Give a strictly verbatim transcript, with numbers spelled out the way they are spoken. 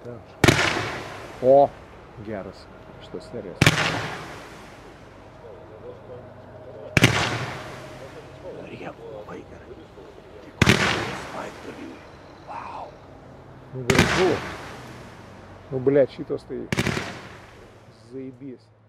O, geras šitos serijos. Riebų labai gerai. Tik smaigdavį. Vau. Nu, gražu. Nu, blėt, šitos tai zaibys.